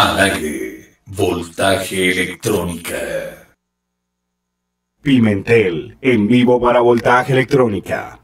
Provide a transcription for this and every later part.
Al aire, Voltaje Electrónica. Pimentel, en vivo para Voltaje Electrónica.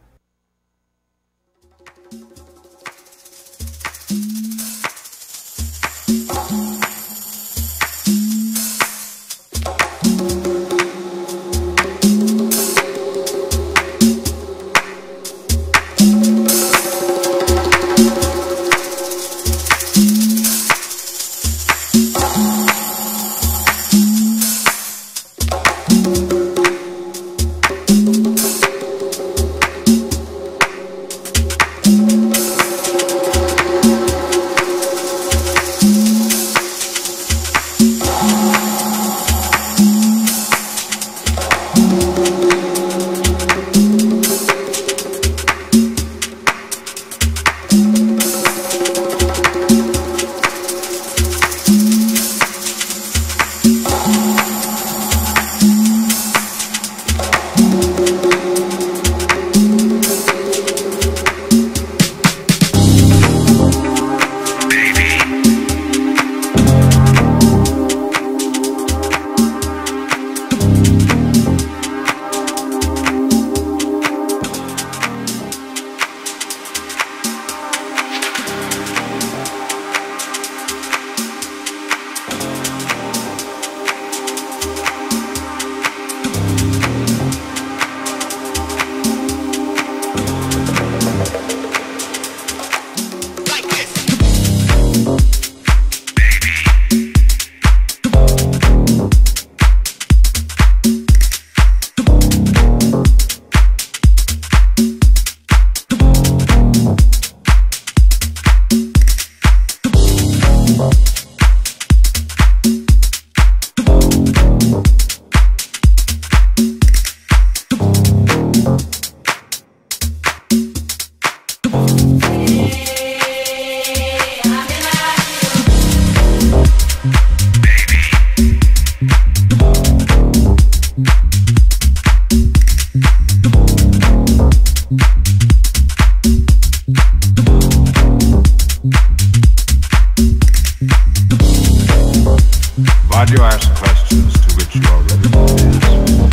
Why do you ask questions to which you are ready to answer?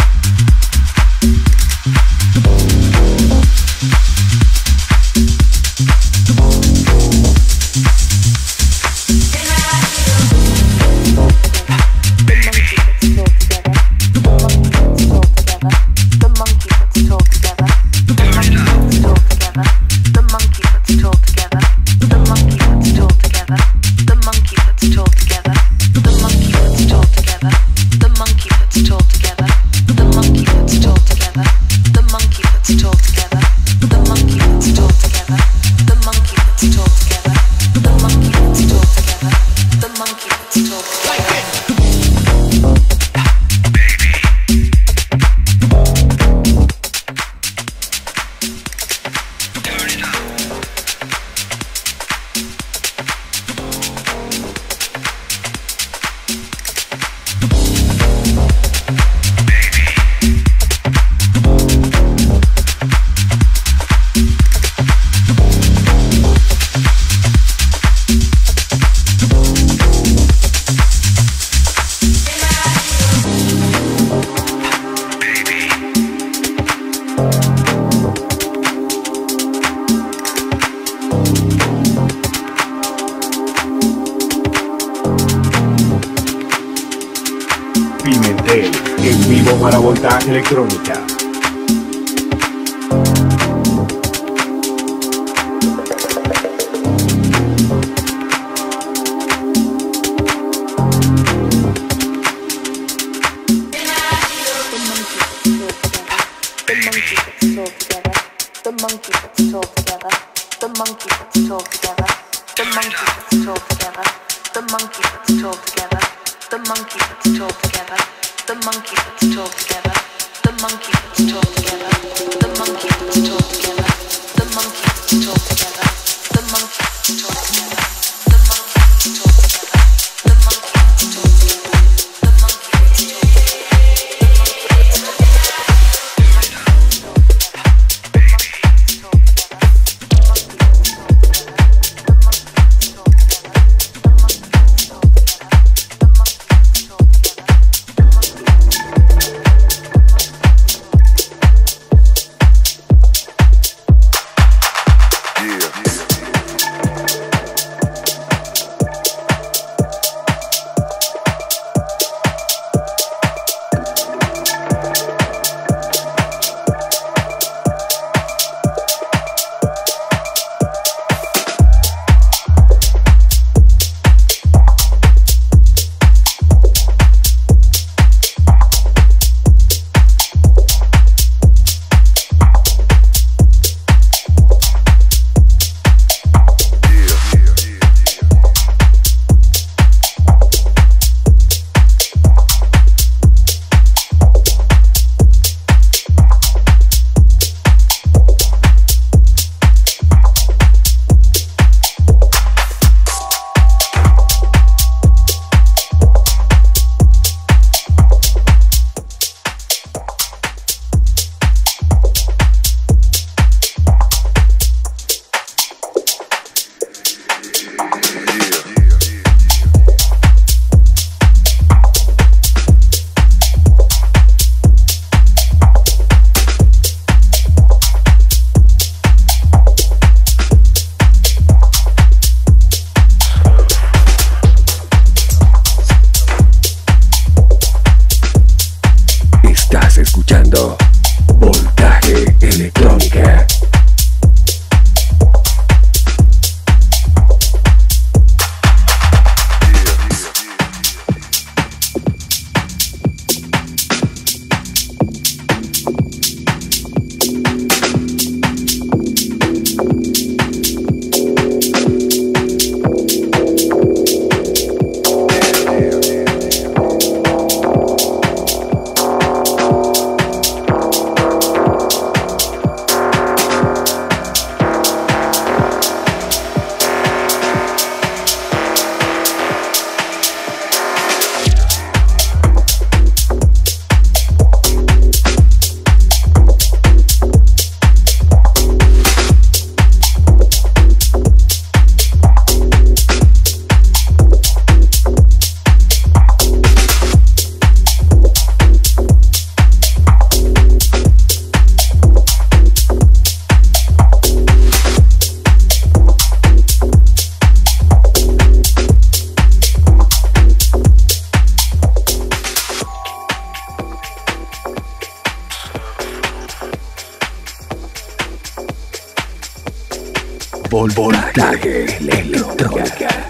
Pimentel, en vivo para Voltaje Electrónica. Voltaje electrónica.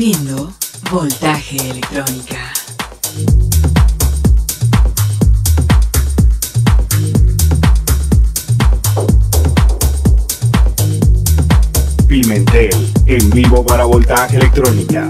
Descubriendo Voltaje Electrónica. Pimentel, en vivo para Voltaje Electrónica.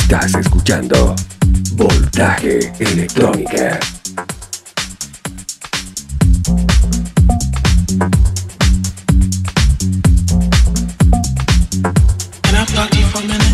Estás escuchando Voltaje Electrónica. Can I talk to you for a minute?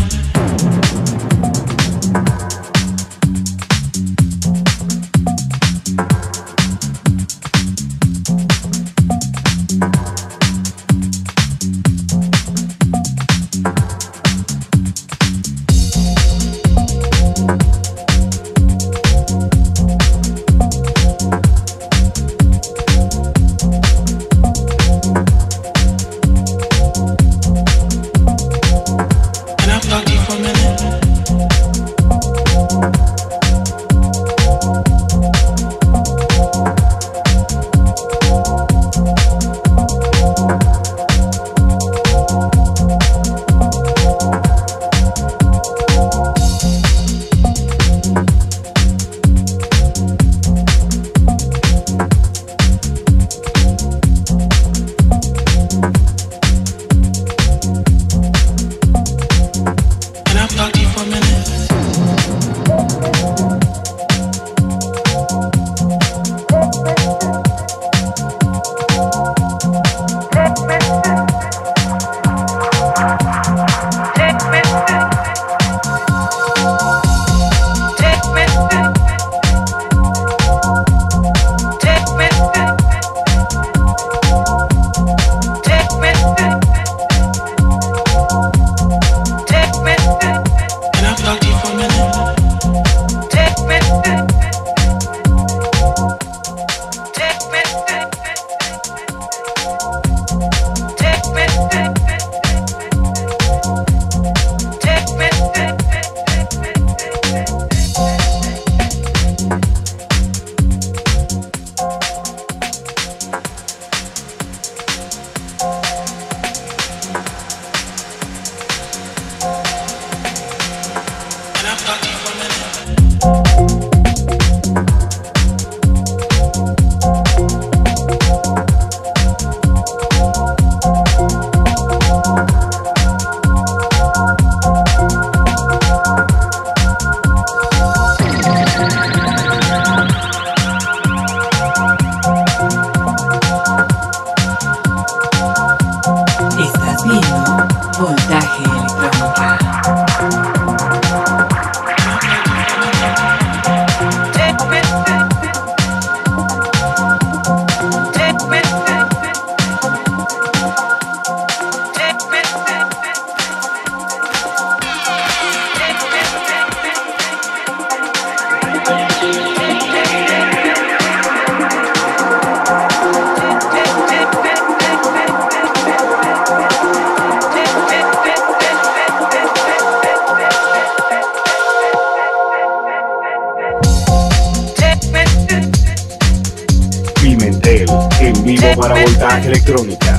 En vivo para Voltaje Electrónica.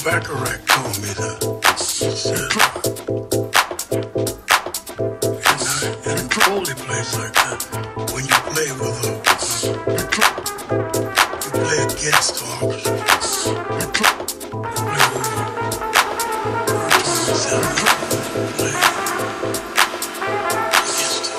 Bacharach told me that. He said, in a holy place like that, when you play with you play against the orchestra. You play with play against the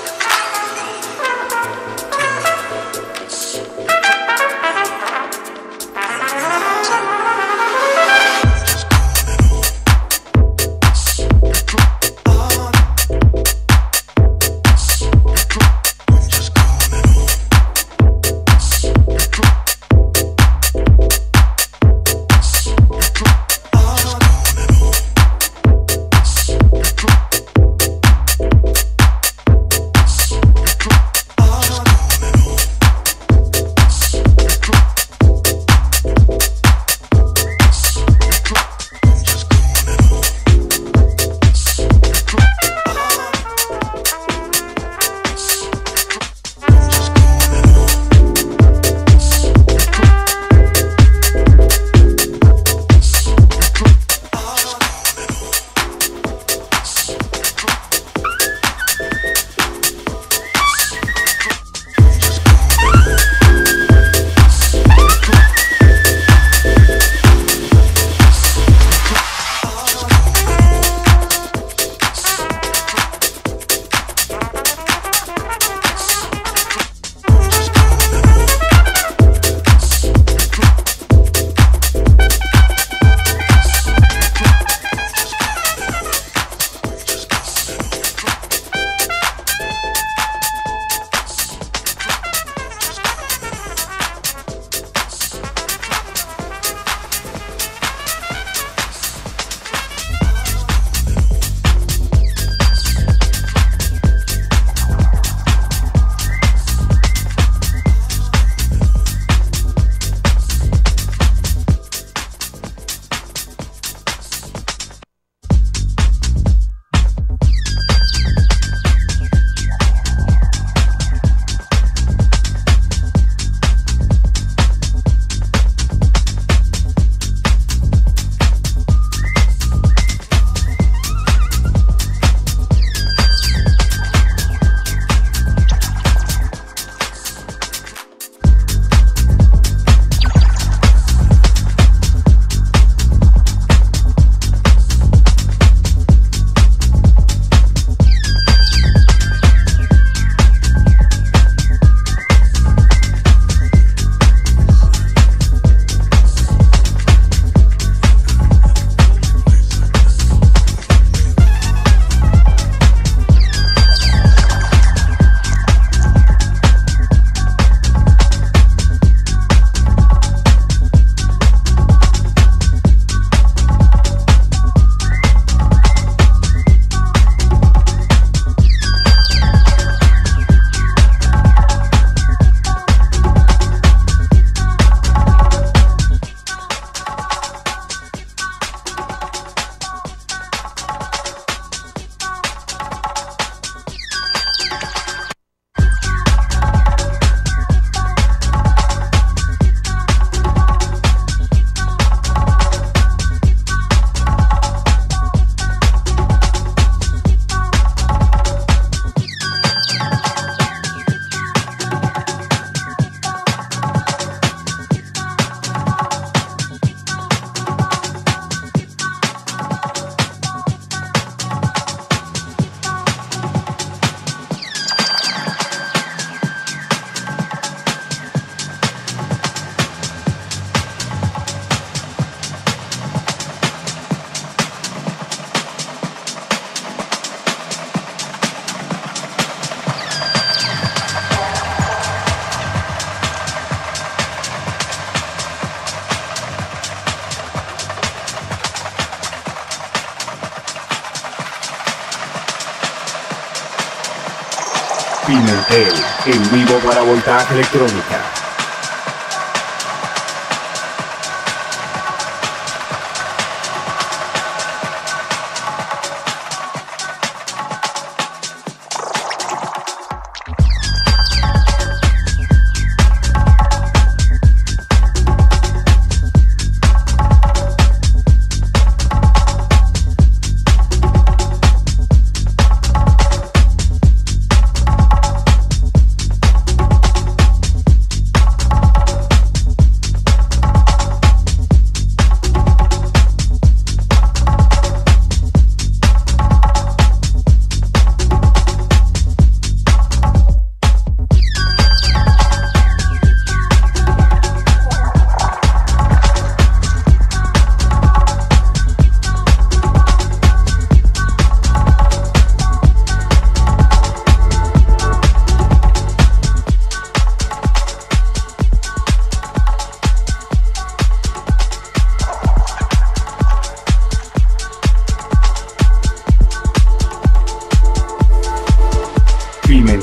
Pimentel, en vivo para Voltaje Electrónica.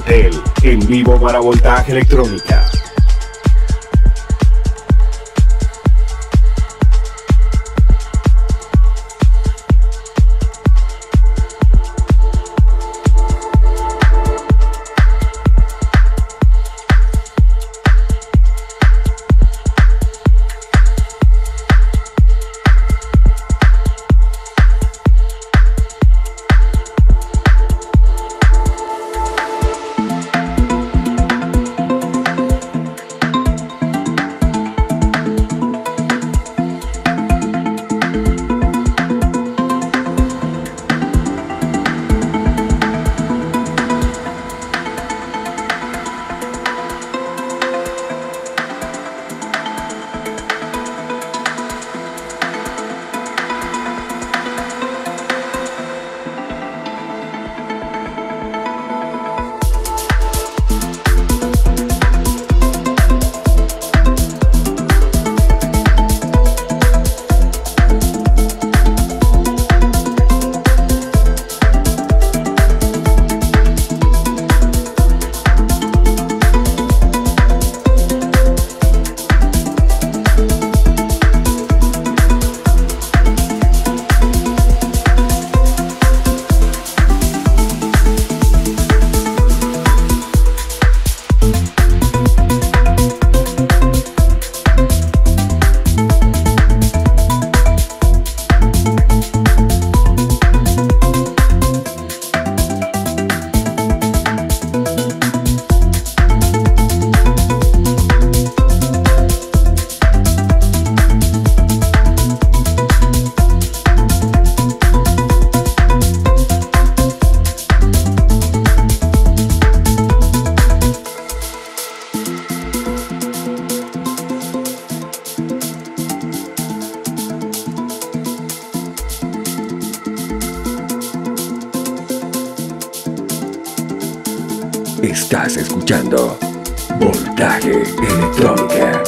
Hotel, en vivo para Voltaje Electrónica. Estás escuchando Voltaje Electrónica.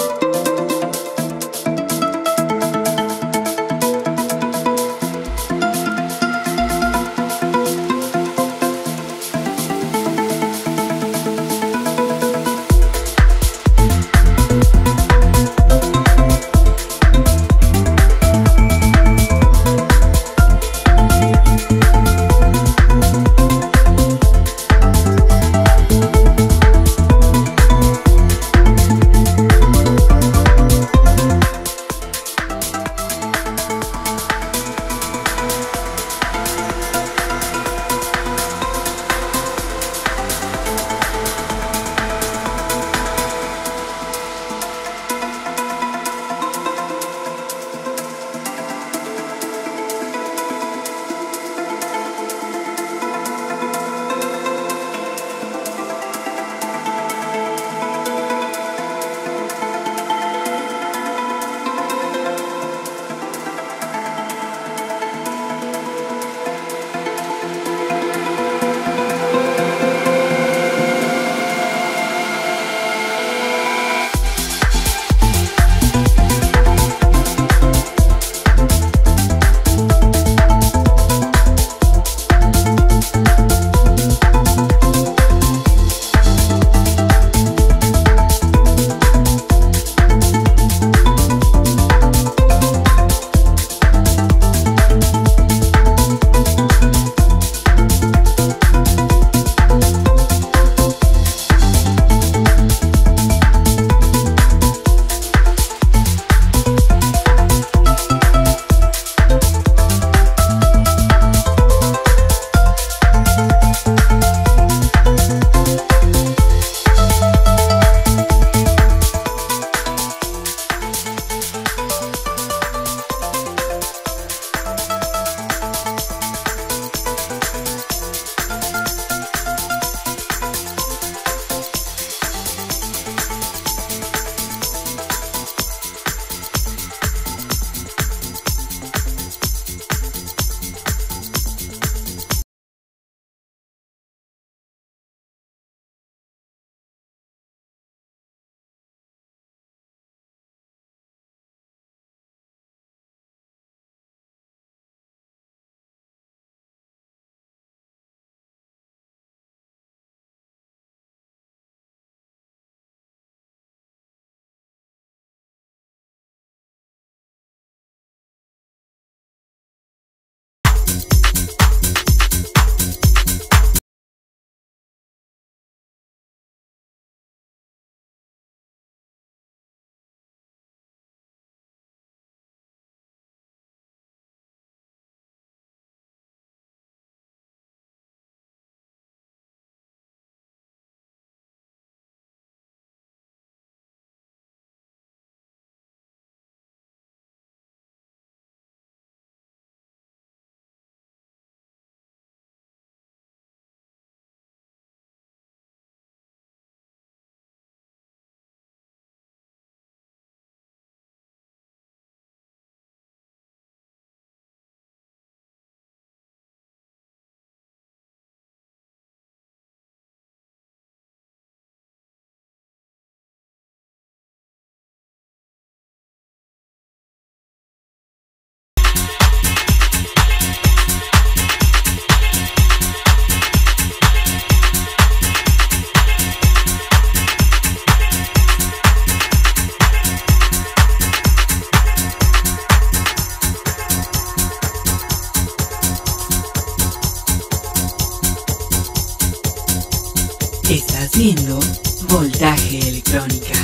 Haciendo Voltaje Electrónica.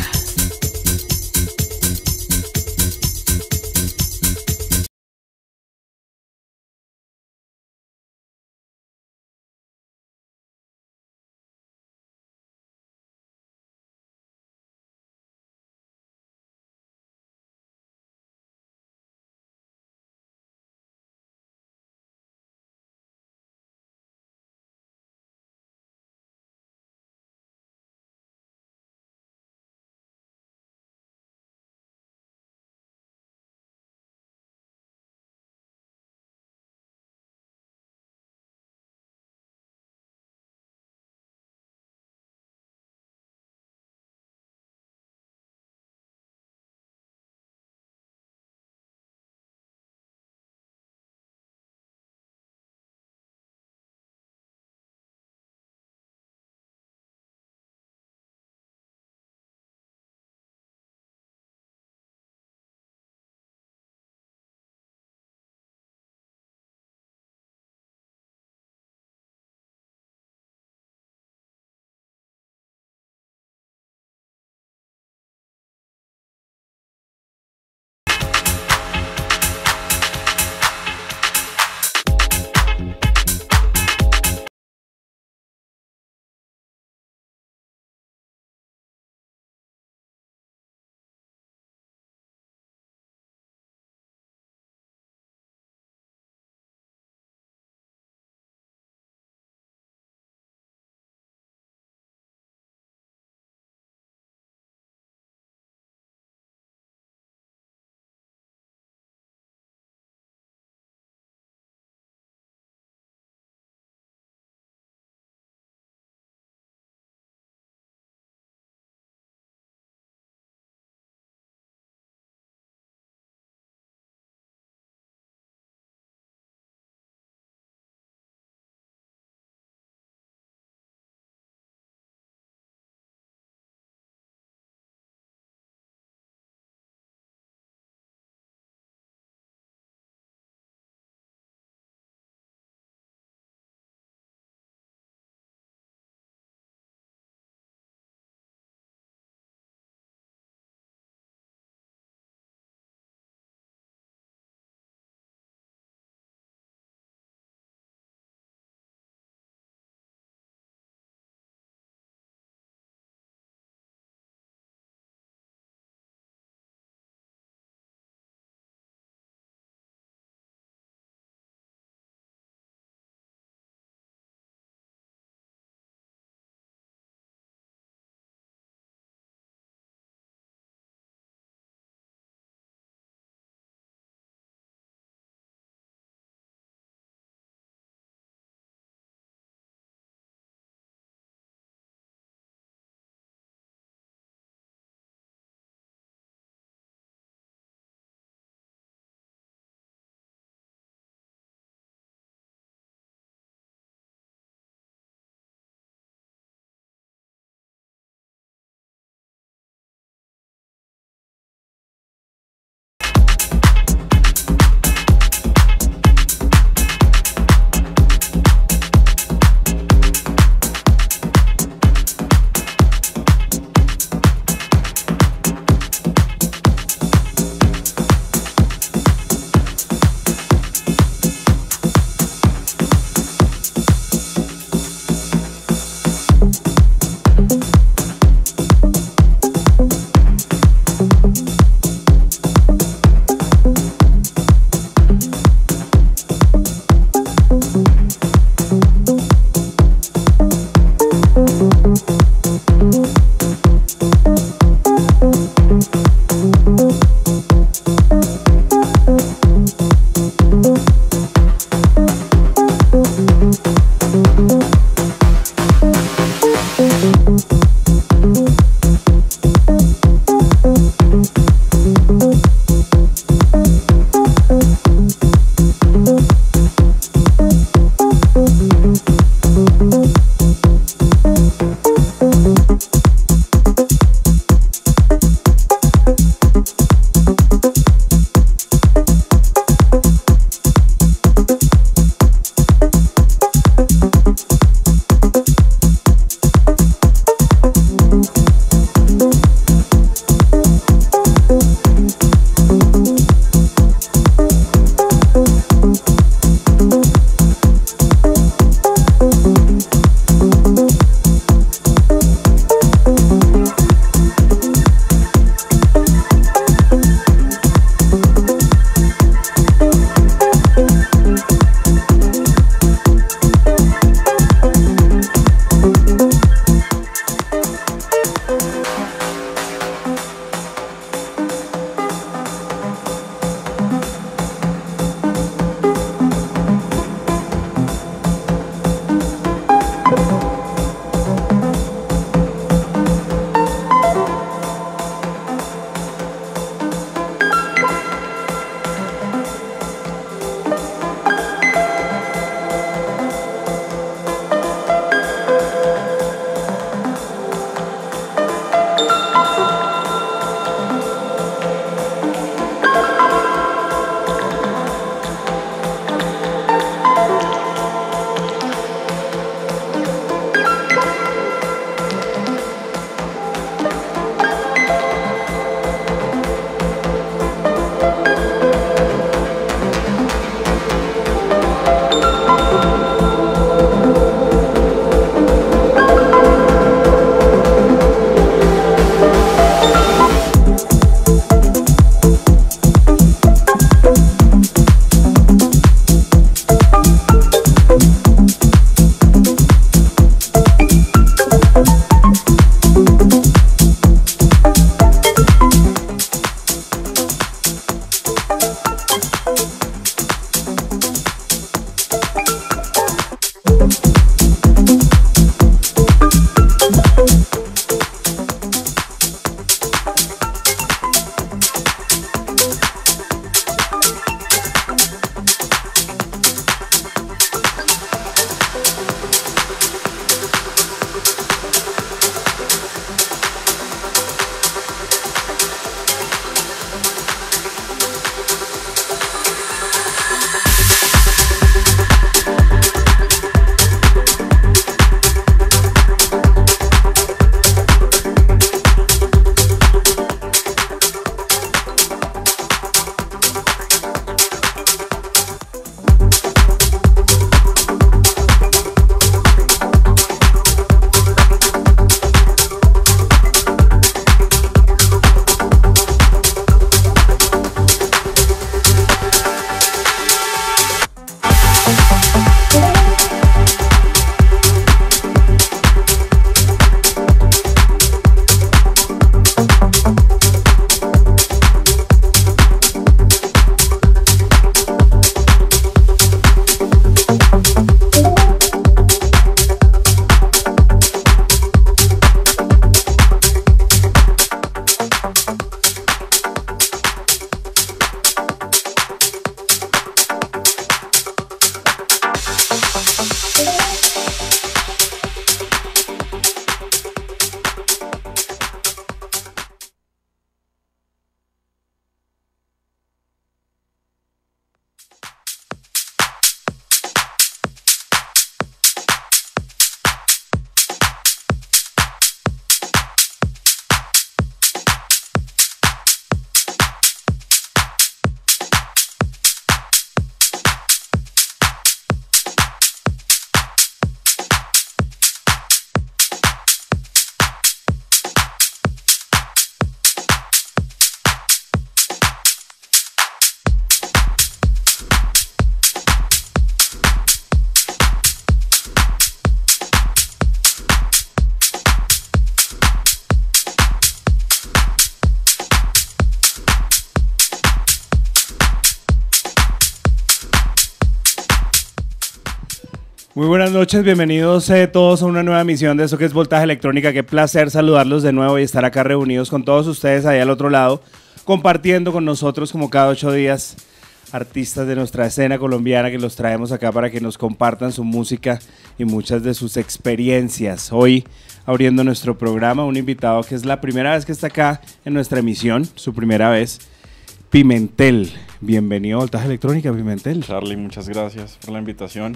Muy buenas noches, bienvenidos todos a una nueva emisión de eso que es Voltaje Electrónica. Qué placer saludarlos de nuevo y estar acá reunidos con todos ustedes ahí al otro lado, compartiendo con nosotros como cada 8 días artistas de nuestra escena colombiana que los traemos acá para que nos compartan su música y muchas de sus experiencias. Hoy abriendo nuestro programa, un invitado que es la primera vez que está acá en nuestra emisión, su primera vez, Pimentel. Bienvenido a Voltaje Electrónica, Pimentel. Charlie, muchas gracias por la invitación.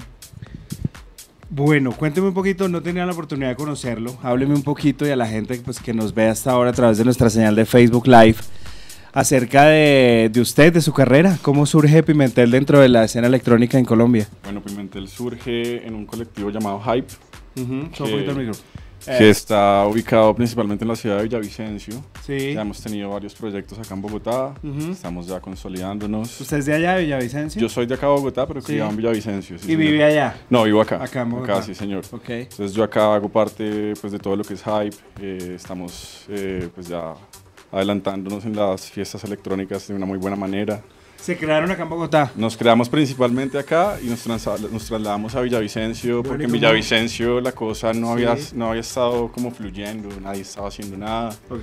Bueno, cuénteme un poquito, no tenía la oportunidad de conocerlo, hábleme un poquito y a la gente pues, que nos ve hasta ahora a través de nuestra señal de Facebook Live acerca de usted, de su carrera. ¿Cómo surge Pimentel dentro de la escena electrónica en Colombia? Bueno, Pimentel surge en un colectivo llamado Hype, Un poquito el micro. que está ubicado principalmente en la ciudad de Villavicencio. Sí. Ya hemos tenido varios proyectos acá en Bogotá, estamos ya consolidándonos. ¿Usted es de allá, de Villavicencio? Yo soy de acá de Bogotá, pero Sí. criado en Villavicencio. Sí, ¿Y señor. vive allá? No, vivo acá. Acá en Bogotá. sí, señor. Ok. Entonces yo acá hago parte pues, de todo lo que es Hype. Estamos pues ya adelantándonos en las fiestas electrónicas de una muy buena manera. ¿Se crearon acá en Bogotá? Nos creamos principalmente acá y nos trasladamos a Villavicencio, porque en ¿cómo? Villavicencio la cosa no había Sí. estado como fluyendo, nadie estaba haciendo nada. Ok.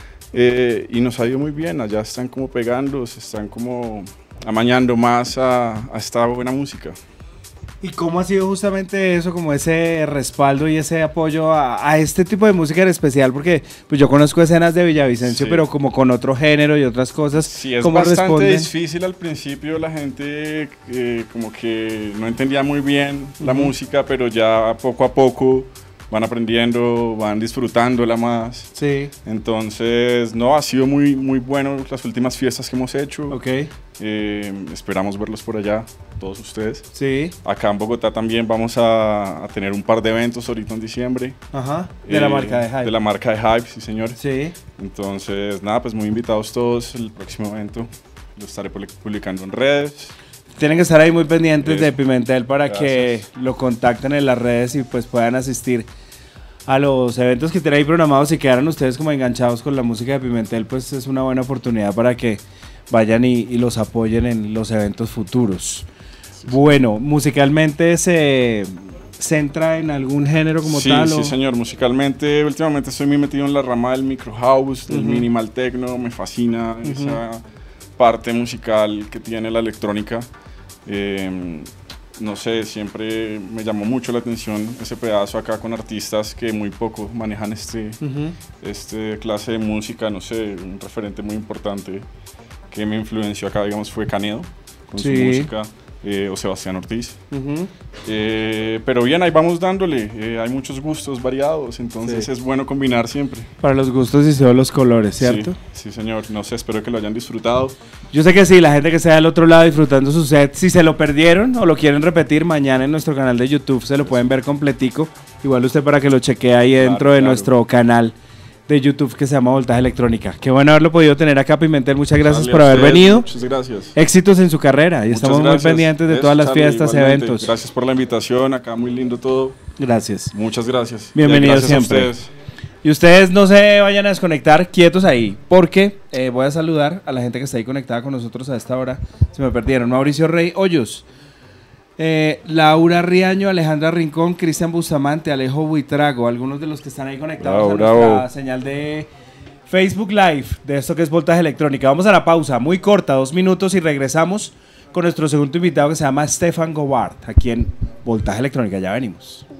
Y nos ha ido muy bien, allá están como pegando, se están como amañando más a esta buena música. ¿Y cómo ha sido justamente eso, como ese respaldo y ese apoyo a este tipo de música en especial? Porque pues yo conozco escenas de Villavicencio, Sí. pero como con otro género y otras cosas. Sí, es ¿Cómo bastante responden? difícil al principio, la gente como que no entendía muy bien la música, pero ya poco a poco van aprendiendo, van disfrutándola más. Sí, Entonces, no, ha sido muy, muy bueno las últimas fiestas que hemos hecho. ok, Esperamos verlos por allá, todos ustedes. sí, Acá en Bogotá también vamos a tener un par de eventos ahorita en diciembre. ajá, de la marca de Hype. De la marca de Hype, sí señor. Sí, Entonces, nada, pues muy invitados todos. El próximo evento lo estaré publicando en redes. tienen que estar ahí muy pendientes Eso. de Pimentel para Gracias. que lo contacten en las redes y pues puedan asistir a los eventos que tiene ahí programados y quedaron ustedes como enganchados con la música de Pimentel, pues es una buena oportunidad para que vayan y los apoyen en los eventos futuros. Bueno, musicalmente se centra en algún género como Sí, tal. sí ¿o? señor, musicalmente últimamente estoy muy metido en la rama del micro house, del minimal techno, me fascina esa parte musical que tiene la electrónica. No sé, siempre me llamó mucho la atención ese pedazo acá con artistas que muy poco manejan este clase de música. No sé, un referente muy importante que me influenció acá, digamos, fue Canedo con Sí. su música, o Sebastián Ortiz. Ujú. Pero bien, ahí vamos dándole, hay muchos gustos variados, entonces Sí. es bueno combinar siempre. Para los gustos y todos los colores, ¿cierto? Sí, sí, señor, no sé, espero que lo hayan disfrutado. Yo sé que sí, la gente que está del otro lado disfrutando su set, si se lo perdieron o lo quieren repetir, mañana en nuestro canal de YouTube se lo pueden ver completico. Igual usted para que lo chequee ahí dentro de claro. nuestro canal de YouTube que se llama Voltaje Electrónica. Qué bueno haberlo podido tener acá, Pimentel. Muchas gracias Charlie, por a haber ustedes, venido. Muchas gracias. Éxitos en su carrera y Muchas estamos muy gracias. pendientes de Eso, todas las Charlie, fiestas, igualmente. eventos. Gracias por la invitación, acá muy lindo todo. Gracias. Muchas gracias. Bienvenido Gracias a siempre. ustedes. Y ustedes no se vayan a desconectar, quietos ahí, porque voy a saludar a la gente que está ahí conectada con nosotros a esta hora. Se me perdieron. Mauricio Rey Hoyos, Laura Riaño, Alejandra Rincón, Cristian Bustamante, Alejo Buitrago, algunos de los que están ahí conectados Bravo, a nuestra bravo. señal de Facebook Live de esto que es Voltaje Electrónica. Vamos a la pausa, muy corta, 2 minutos y regresamos con nuestro segundo invitado que se llama Stefan Govard, aquí en Voltaje Electrónica. Ya venimos.